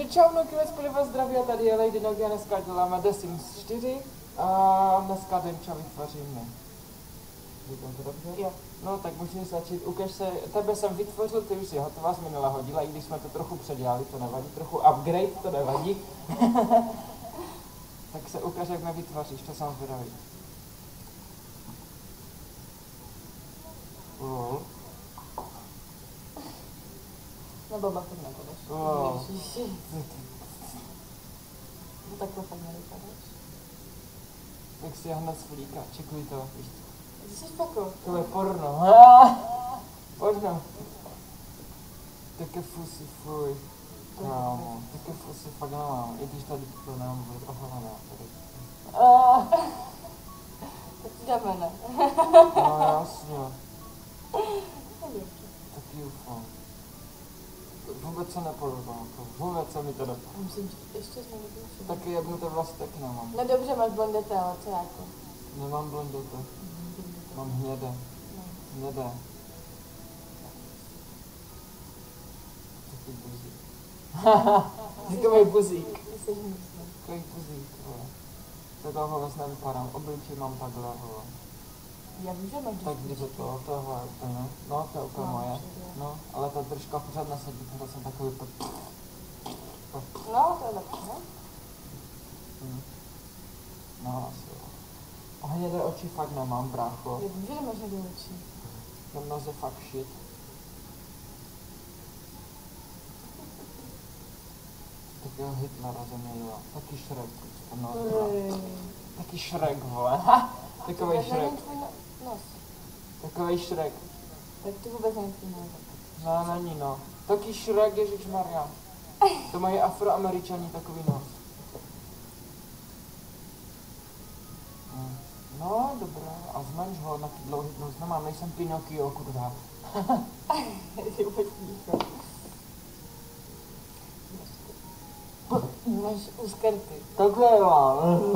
čau, no kvěc, vás zdraví a tady je Lady Nogy a dneska děláme The Sims 4 a dneska Demča vytvoříme. Říkám to dobře? Jo. No tak musím začít, ukaž se, tebe jsem vytvořil, ty už si hotová z minulého díla, i když jsme to trochu předělali, to nevadí, trochu upgrade, to nevadí. Tak se ukaž, jak mě vytvoříš, to jsem zvědavý. Nebo bachor nepodaš. Wow. No takhle fakt nevypadáš. Tak si já hned svlíka, čekuj to, víš co. Ty jsi pako. To je porno. Porno. Také fusy, fuj. Kámo, také fusy fakt nemám, i když tady to nemám bude ohledané. Tak ti dáme, ne? No jasně. Taky ufo. Vůbec se nepodobá, vůbec se mi to dopadá. Musím ti ještě znovu vyšit. Taky jebnuté vlasy taky nemám. No dobře, máš blondete, ale co jako? Nemám blondete, mám hnědé. Hnědé. Takový buzík. Takový buzík. Ty jsi hnusný. Takový buzík, vole. Takhle vůbec nevypadám, obličej mám takhle, vole. Já vím, že máš Tak když je to, tohle je úplně, no to je úplně No, moje. přijde. No, ale ta držka pořád nesedí, pořád jsem takový No, to je lepší, no? No asi jo. A hnědé oči fakt nemám, brácho. Já vím, že nemáš hnědé oči. Na noze fakt shit. Takého Hitlera ze mě dělá. Taky Shrek. No, taky Shrek, vole. Takovej Tak Shrek. není tvůj nos. Takovej Shrek. Tak to vůbec není tvůj nos. No, není no. Taky Shrek, ježišmarja. To mají Afroameričani takový nos. No, dobré. A zmenš ho na ty dlouhý nos. Nemám, nejsem Pinokio, kurva. Ty vůbec níko. Máš úzkrty. Takhle mám.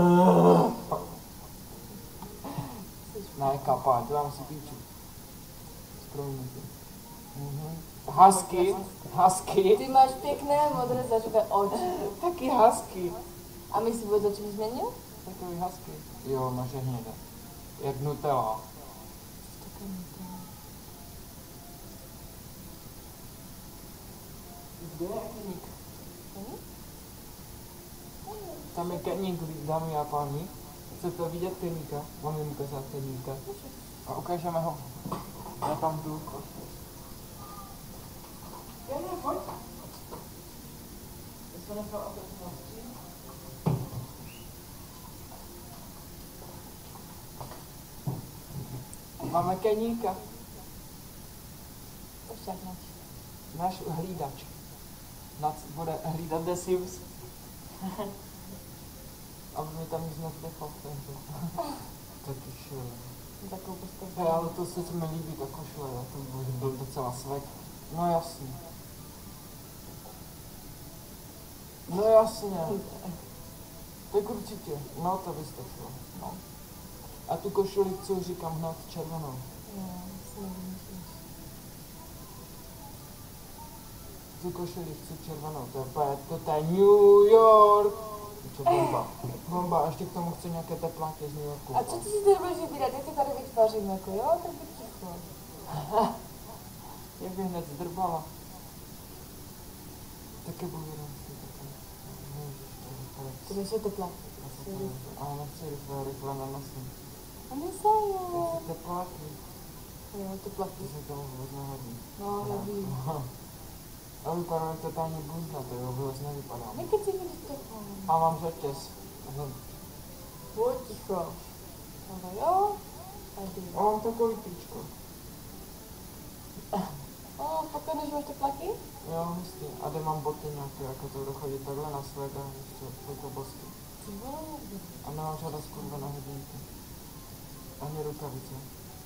Ne, kapá, to dám si píču. Zpromiňte. Husky, husky. Ty máš pěkné modré zaživé oči. Taky husky. A my si vůbec oči změnil? Takový husky. Jo, naše hnědé. Jak Nutella. Kde je Keník? Tam je Keník, dámy a páni. Chcete vidět Keníka? Mám jim ukázat Keníka. A ukážeme ho. Já tam jdu. Pojď. Já jsem nechal otevřít na skříň. Máme Keníka. Pošťákneš. Náš hlídač. Bude hlídat The Sims. Aby mi tam nic nevdechal v té hře. Taky šel. Takovou postavu. Ale to se mi líbí, ta košle, to byl docela svek. No jasně. No jasně. Tak určitě. No to by stačilo. No. A tu košuli, co říkám, hned červenou. Jo, si nevymyslíš. Tu košili chci červenou, to je New York. Co bomba. Bomba, a ještě k tomu chci nějaké tepláky z New Yorku. A co ty si tady budeš vybírat? Jak ty tady vytvářím, jako jo? Tak buď ticho. Jak by hned zdrbala. Také budu jenom také. To jsou tepla. Ale nechci rychle nanosím. A nezajem. Chci tepláky. Jo, tepla. To se tomu vůbec nehodí. No, nevím. A vypadá jak totální buzna, to jo, vůbec nevypadá. Nekeci mi do toho. A mám řetěz. Buď ticho. Ale jo. Tady. A mám takový tričko. Spokojený, že máš teplaky? Jo, hustý. A kde mám boty nějaké, jako to dochodí takhle na svega, ještě takhle bosky. A nemám žádné skurvené hodinky. Ani rukavice.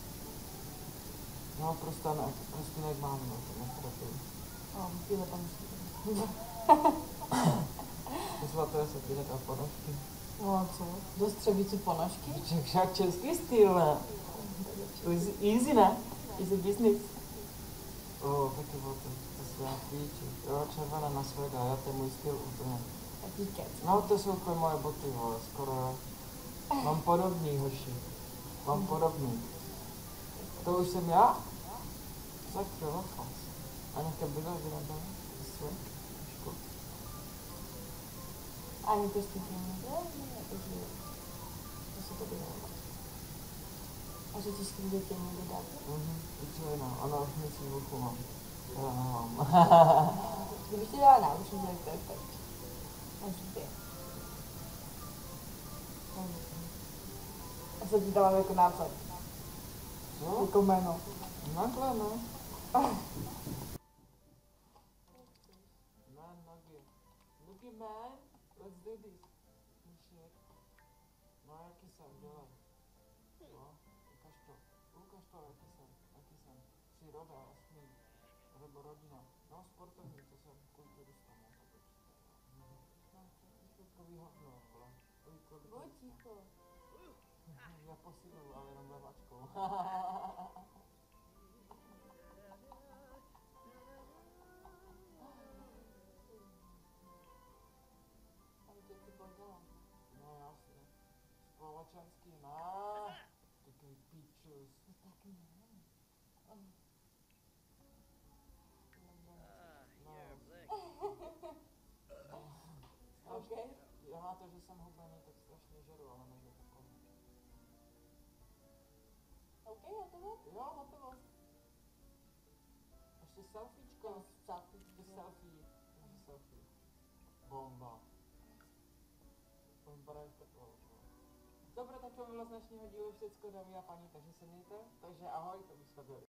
No prostě jak mám, no, to nestrapím. Chvíle tam musím. Zlaté satyry a ponožky. No co? Do střevíců ponožky? Však český styl, ne? To je easy, ne? Easy business. Taky bylo to se dá píči. Jo, červené na svega, já to je můj styl úplně. Jaký kec. No, to jsou úplně moje boty, vole, skoro jo. Mám podobný, hoši. Mám podobný. To už jsem já? Sakra, nafas. A nějaká byla, že nebyla? Sve? Trošku. Ani to stupně takže to se to bylo. A že ti skvělé tě někdo dá. Pičovina, ona už nic v uchu mám. Já nemám. Kdybych ti dala náušnice, tak to je fakt. Určitě. A co ti dávám jako nápad? Co? Jako jméno. Nakle, no. Man, Nuggy. Nuggy, man. Let's do this. Shit. No, jaký jsem, dělej. No, ukaž to, jaký jsem. Jsi roda, jasný. Nebo rodina. No, sportovní, to jsem kulturista, no, tak určitě. Takový hovno, vole. Buď ticho. Já posiluju, ale jenom levačkou. Ale to je ty bordela. No, jasně. Společenský, no. Takový píčus. To tak ne. Strašně, já na to, že jsem hubený, tak strašně žeru, ale nejde to konec. OK, hotovo? Jo, hotovost. Ještě selfiečko. Selfie. Bomba. To vypadá jak takové. Dobré, tak to bylo z dnešního dílu všecko, dámy a paní, takže se mějte. Takže ahoj, to už jsme byli.